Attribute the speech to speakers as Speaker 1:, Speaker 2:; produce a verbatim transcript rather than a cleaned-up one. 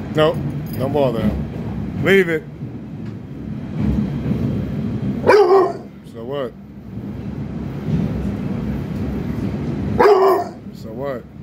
Speaker 1: No, don't bother him. Leave it. So what? So what?